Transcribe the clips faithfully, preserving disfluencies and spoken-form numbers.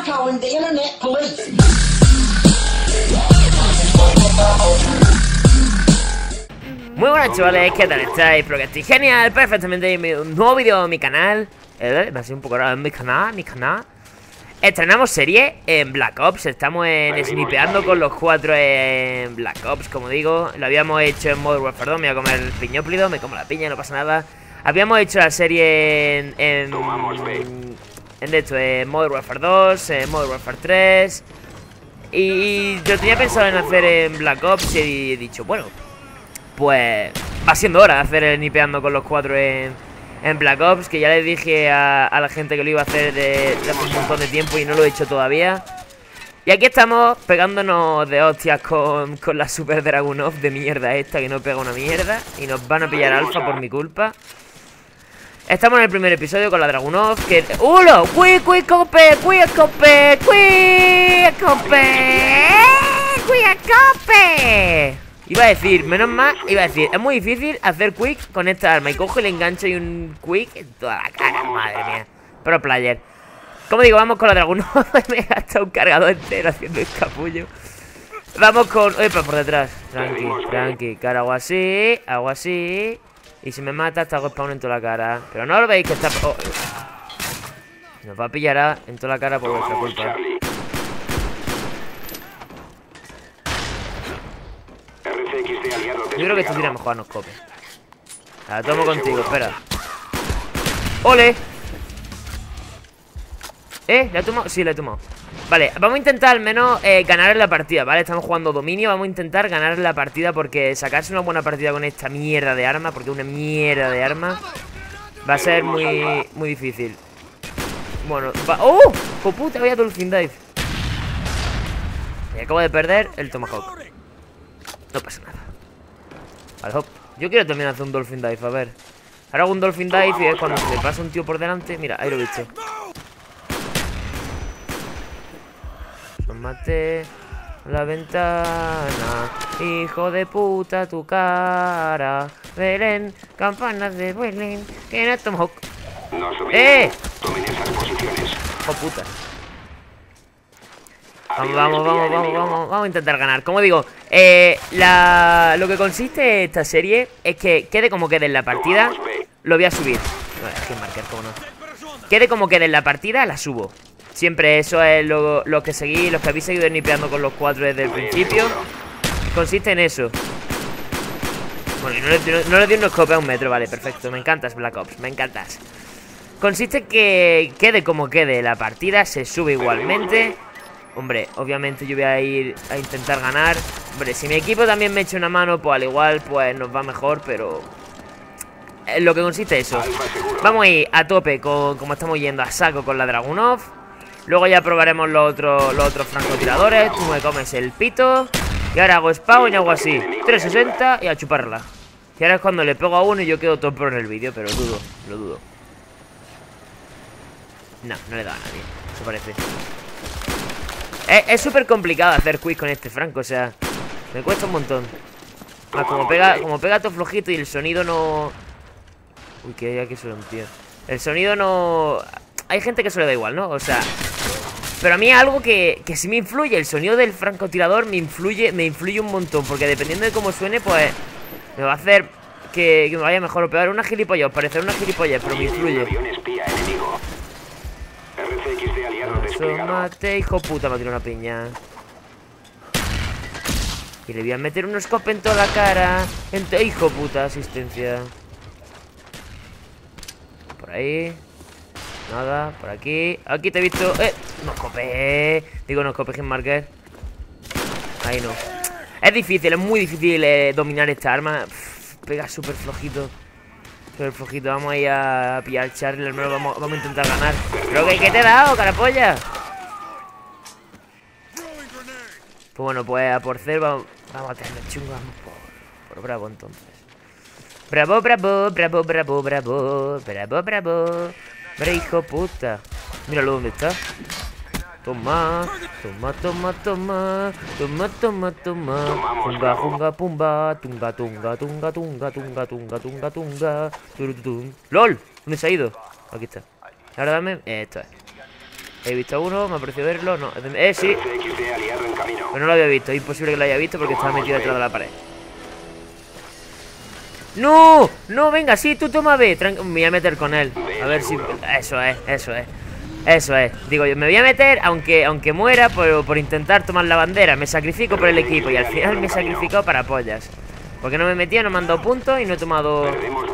calling the internet police. Muy buenas chavales, ¿qué tal estáis? Espero que estéis genial, perfectamente. Un nuevo vídeo en mi canal. eh, Me ha sido un poco raro en mi canal, mi canal. Estrenamos serie en Black Ops. Estamos en snipeando con los cuatro en Black Ops, como digo. Lo habíamos hecho en Modern Warfare dos. Me voy a comer el piñóplido, me como la piña, no pasa nada. Habíamos hecho la serie en... En, en de esto, en Modern Warfare dos, en Modern Warfare tres. Y yo tenía pensado en hacer en Black Ops y he dicho, bueno, pues va siendo hora de hacer el nipeando con los cuatro en, en Black Ops. Que ya les dije a, a la gente que lo iba a hacer de, de hace un montón de tiempo y no lo he hecho todavía. Y aquí estamos pegándonos de hostias con, con la Super Dragunov de mierda esta, que no pega una mierda. Y nos van a pillar alfa por mi culpa. Estamos en el primer episodio con la Dragunov. Que... ¡Ulo! ¡Cui, cui, cope! ¡Cui, cope! ¡Cui, cope! ¡Cui, cope! Iba a decir, menos mal, iba a decir, es muy difícil hacer quick con esta arma. Y cojo y le engancho y un quick en toda la cara, madre mía. Pro player. Como digo, vamos con la Dragunov. Me he gastado un cargador entero haciendo escapullo. Vamos con... Epa, por detrás. Tranqui, tranqui. Cara, hago así, hago así. Y si me mata, hasta hago spawn en toda la cara. Pero no lo veis que está... Oh. Nos va a pillar a... en toda la cara por vuestra culpa. Yo creo que esto tira mejor a nos cope. La tomo contigo, espera. ¡Ole! ¿Eh? ¿Le ha tomado? Sí, le he tomado. Vale, vamos a intentar al menos eh, ganar en la partida, ¿vale? Estamos jugando dominio, vamos a intentar ganar en la partida. Porque sacarse una buena partida con esta mierda de arma, porque una mierda de arma, va a ser muy, muy difícil. Bueno, va... ¡Oh! ¡Oh puta! Voy a Dolphin Dive. Y acabo de perder el Tomahawk. No pasa nada. Vale, hop. Yo quiero también hacer un Dolphin Dive, a ver. Ahora hago un Dolphin Dive y es cuando se me pasa un tío por delante. Mira, ahí lo he visto. Los maté. La ventana. Hijo de puta, tu cara. Belén, campanas de Belén. Que no Tomahawk. ¡Eh! ¡Oh puta! Vamos, vamos, vamos, vamos, vamos, vamos a intentar ganar. Como digo, eh, la, lo que consiste esta serie es que quede como quede en la partida. Lo voy a subir. No, es que marcar, cómo no. Quede como quede en la partida, la subo. Siempre eso es lo, lo que seguís, los que habéis seguido snipeando con los cuatro desde el principio. Consiste en eso. Bueno, y no le, no, no le di un scope a un metro, vale, perfecto. Me encantas, Black Ops, me encantas. Consiste en que quede como quede la partida, se sube igualmente. Hombre, obviamente yo voy a ir a intentar ganar. Hombre, si mi equipo también me echa una mano, pues al igual, pues nos va mejor, pero... Eh, lo que consiste es eso. Vamos a ir a tope, con, como estamos yendo a saco con la Dragunov. Luego ya probaremos los otros, los otros francotiradores. Tú me comes el pito. Y ahora hago spawn y hago así, trescientos sesenta y a chuparla. Y ahora es cuando le pego a uno y yo quedo top pro en el vídeo, pero dudo, lo dudo. No, no le da a nadie, eso parece. Es súper complicado hacer quick con este franco, o sea, me cuesta un montón. Ah, como pega, como pega todo flojito y el sonido no... Uy, que aquí suena un tío. El sonido no... Hay gente que se le da igual, ¿no? O sea... Pero a mí es algo que, que sí me influye. El sonido del francotirador me influye, me influye un montón. Porque dependiendo de cómo suene, pues... Me va a hacer que, que me vaya mejor o peor. Una gilipollas, parecer una gilipollas, pero me influye. Eso mate, hijo puta, me ha tirado una piña. Y le voy a meter un scope en toda la cara. En to... Hijo puta, asistencia. Por ahí. Nada, por aquí. Aquí te he visto. ¡Eh! No scope. Digo, no scope, marker. Ahí no. Es difícil, es muy difícil eh, dominar esta arma. Pff, pega súper flojito. Súper flojito. Vamos a ir a pillar el Charlie. Al menos vamos, vamos a intentar ganar. ¿Pero que, que te he dado, carapolla? Pues bueno, pues a por cero vamos, vamos a tener chungo. Vamos por, por bravo entonces. Bravo, bravo, bravo, bravo, bravo. Bravo, bravo. Pero hijo puta. Míralo dónde está. Toma, toma, toma, toma. Toma, toma, toma. Tunga, junga, pumba. Tunga, tunga, tunga, tunga, tunga, tunga, tunga, tunga. Turututum. ¡Lol! ¿Dónde se ha ido? Aquí está. Ahora dame. Esto es. He visto a uno, me ha parecido verlo. No, eh, sí. Pero no lo había visto, es imposible que lo haya visto porque estaba metido detrás de la pared. ¡No! No, venga, sí, tú toma B. Tran me voy a meter con él. A ver si... Eso es, eso es. Eso es. Digo, yo me voy a meter, aunque aunque muera, por, por intentar tomar la bandera. Me sacrifico por el equipo y al final me he sacrificado para pollas. Porque no me he metido, no me han dado puntos y no he tomado...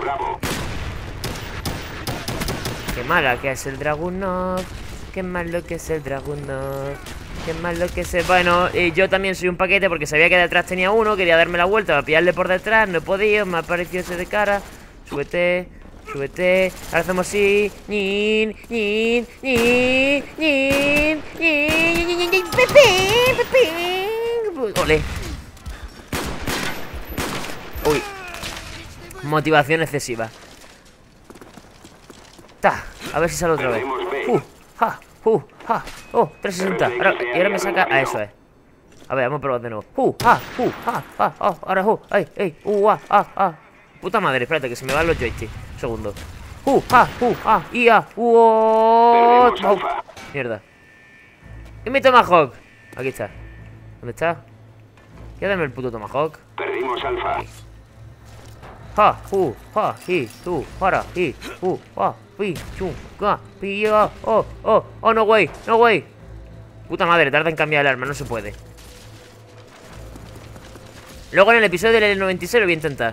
Qué mala que es el Dragunov. Qué malo que es el Dragunov. Qué malo que es el... Bueno, y yo también soy un paquete porque sabía que detrás tenía uno. Quería darme la vuelta para pillarle por detrás. No he podido, me ha parecido ese de cara. Súbete, súbete. Ahora hacemos así. Nin, nin, nin, nin, nin, nin, pepín, pepín. Ole. Uy. Motivación excesiva. Ta, a ver si sale otra vez. Uh, ja, uh, ja. Oh, trescientos sesenta. Ahora, y ahora me saca. Ah, eso es. A ver, vamos a probar de nuevo. Uh, ja, uh, ja, ja, oh, ahora, uh, ay, ay, uh, ah, ah, ah. Puta madre, espérate que se me van los joysticks. Un segundo. Uh, ja, uh, ah, y ah, uh, oh, oh. Mierda. ¿Y mi Tomahawk? Aquí está. ¿Dónde está? Quédame el puto Tomahawk. Perdimos Alfa. Ha, hu, ha, hi, tu, para, hi, hu, ha, pi, chum, ga, pi, oh, oh, oh, oh, no way, no way. Puta madre, tarda en cambiar el arma, no se puede. Luego en el episodio del noventa y seis lo voy a intentar.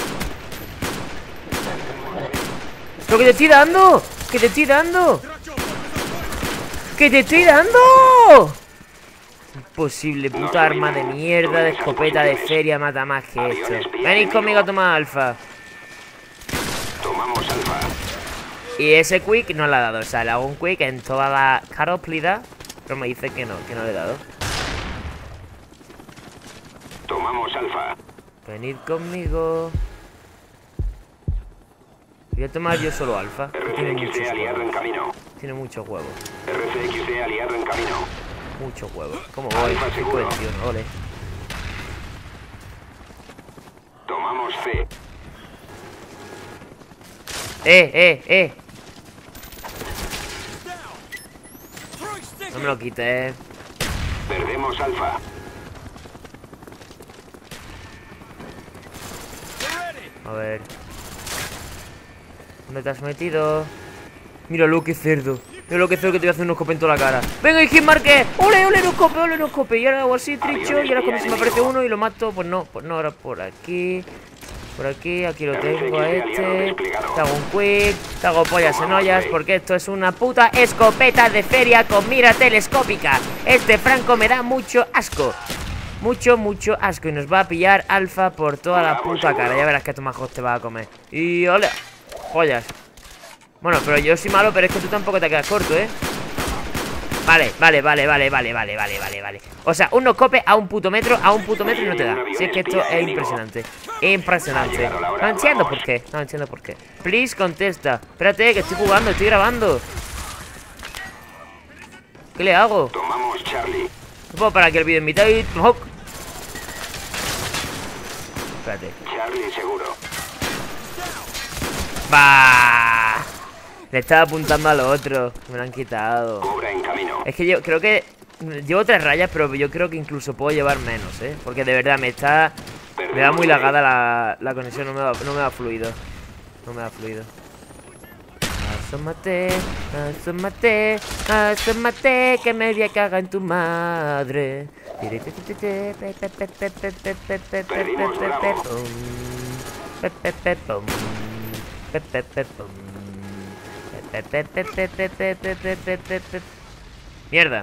¡Pero que te estoy dando! ¡Que te estoy dando! ¡Que te estoy dando! Imposible, puta arma de mierda, de escopeta de feria, mata más que esto. Venid conmigo a tomar alfa. Tomamos Alfa. Y ese quick no le ha dado, o sea, le hago un quick en toda la caroplida, pero me dice que no, que no le he dado. Tomamos Alfa. Venid conmigo. Voy a tomar yo solo alfa. Tiene muchos huevos. Tiene muchos huevos. R C X D aliado en camino. Muchos huevos. ¿Cómo voy? cinco veintiuno, ole. Tomamos C. ¡Eh, eh, eh! No me lo quites. Perdemos Alfa. A ver. ¿Dónde te has metido? Míralo, qué cerdo. Míralo, qué cerdo que te voy a hacer un escope en toda la cara. ¡Venga, y marque! ¡Ole, ole, no escope, ole, no escope! Y ahora hago así, tricho. Y ahora cuando se me aparece uno y lo mato, pues no, pues no, ahora por aquí. Por aquí, aquí lo tengo a este. Te hago un quick, te hago pollas en ollas, porque esto es una puta escopeta de feria con mira telescópica. Este Franco me da mucho asco. Mucho, mucho asco. Y nos va a pillar alfa por toda la puta cara. Ya verás que Tomahawk te va a comer. Y ole, pollas. Bueno, pero yo soy malo, pero es que tú tampoco te quedas corto, ¿eh? Vale, vale, vale, vale, vale, vale, vale, vale, vale. O sea, un no-cope a un puto metro, a un puto metro y no te da. Si es que esto es impresionante. Impresionante. No entiendo por qué, no entiendo por qué. Please, contesta. Espérate, que estoy jugando, estoy grabando. ¿Qué le hago? Tomamos Charlie. No puedo parar aquí el vídeo en mitad y... Tomahawk. Espérate. Charlie seguro. ¡Bah! Le estaba apuntando al otro. Me lo han quitado. Cobra en camino. Es que yo creo que... Llevo tres rayas, pero yo creo que incluso puedo llevar menos, ¿eh? Porque de verdad me está... Me da muy lagada la, la conexión, no me, va, no me va fluido. No me va fluido. Asómate, asómate, asómate, que me voy a cagar en tu madre. Mierda.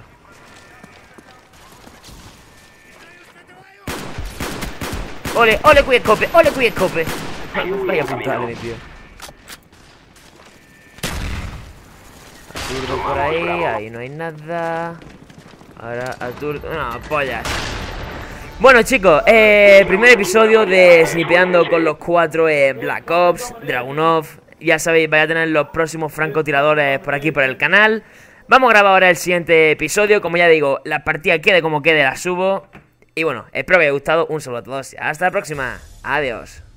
Ole, ole, cuiescope, ole, cuiescope. Vaya putada de tío. Aturdo por ahí, ahí no hay nada. Ahora aturdo, no, pollas. Bueno chicos, eh, primer episodio de Snipeando con los cuatro en Black Ops, Dragunov. Ya sabéis, vais a tener los próximos francotiradores por aquí por el canal. Vamos a grabar ahora el siguiente episodio. Como ya digo, la partida quede como quede, la subo. Y bueno, espero que os haya gustado. Un saludo a todos. Hasta la próxima. Adiós.